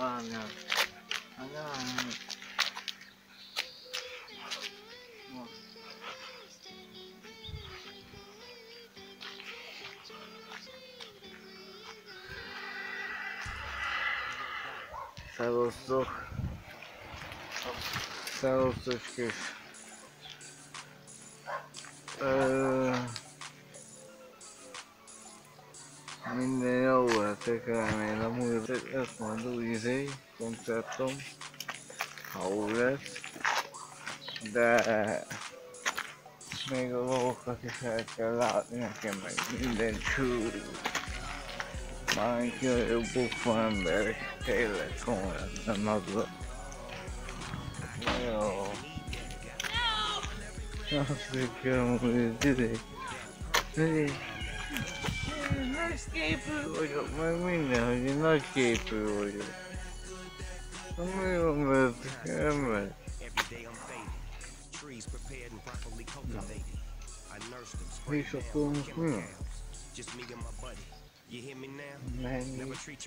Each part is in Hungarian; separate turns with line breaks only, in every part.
várjál. Várjál. Szevasztok! Szevasztoskés! Minden jó lehetek, remélem úgy lesz majd új koncertom, ha úgy lesz. De még a dolgokat is el kell látni nekem, meg minden csúrú. Már jobb bufa emberek, tényleg komolyan nem adva. Jó. Azt kell, hogy nagyképű vagyok, meg minden, hogy én nagyképű vagyok. Mi van, mert ember? És akkor most mi van? Menni.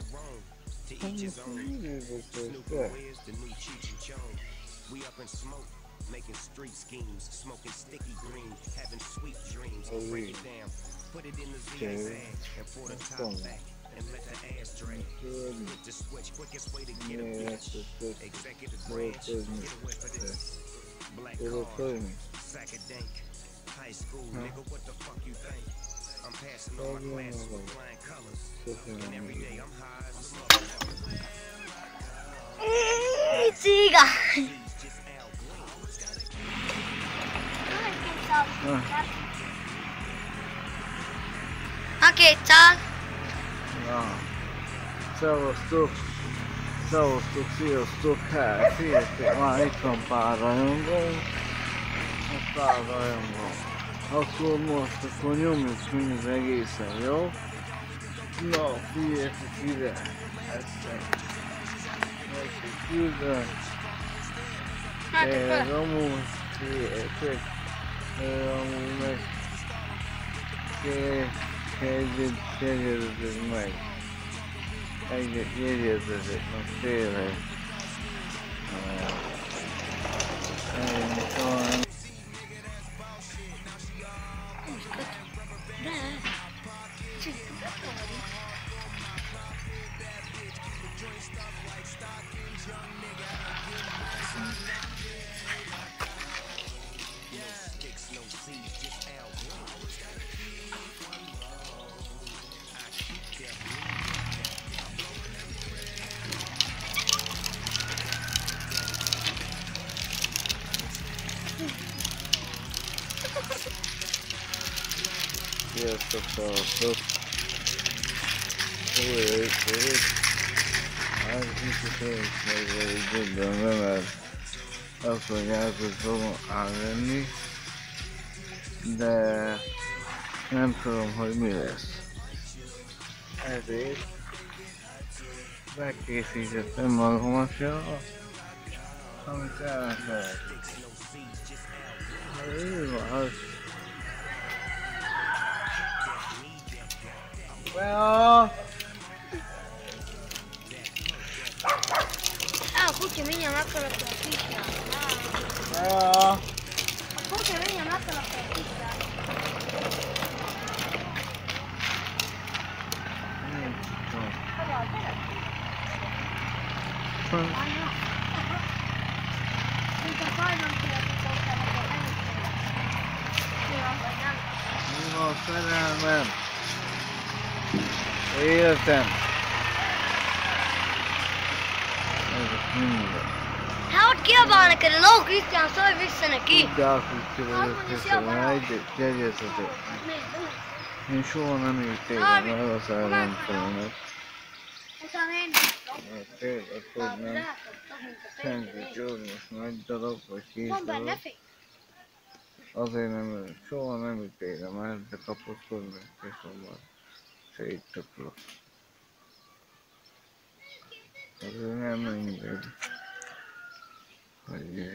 Making street schemes, smoking sticky green, having sweet dreams. Break it down, put it in the ZX and pour the top back and let the ass drain. Hit the switch, quickest way to get a bitch. Executive branch, get away for this. Black card, sack of dank. High school, nigga, what the fuck you think? I'm passing all my classes with flying colors, and every day I'm high as a motherfucker.
Oké, ciao!
Na, szevasztok! Szevasztok, sziasztok! Hát, figyeljetek, már itt van pár rajongóm. Pár rajongóm. Akkor nyomjuk mindez egészen, jó? Na, figyeljetek ide! Ezt küldöm. Amúgy, figyeljetek! Amúgy meg... Jegyezzük meg. Jegyezzük meg, tényleg. Sziasztok, szavaztok! Újra itt vagyok. Hát kicsit én is meg vagyok döbbenve, mert azt mondják, hogy fogom elvenni, de nem tudom, hogy mi lesz. Ezért megkészítettem magamat, amit elmehet. Ő van,
A kutya mindjárt megkalapja a kisát. A kutya mindjárt megkalapja a kisát. Mint a fajban kirakítottál, akkor
mi van, szerelmem? Életem! Ez minden.
Hát ott kiabál neked a ló, Krisztián, szólj vissza neki!
Tudják, hogy ki vagyok, köszönöm, jegyezzetek. Én soha nem ülték meg a szerelmtelenet. Tényleg, hogy nem. Senki csúr, most nagy darab, vagy 10 darab. Azért nem, soha nem ülték meg, de kapaszkodnak, és abban széttöplök. Azért nem mindegy. Hogy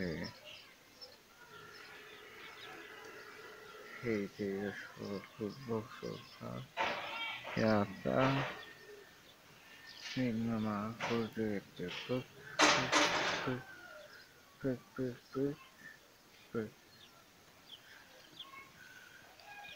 7 éves volt, hogy boxoltál, jártál,
Mama, push.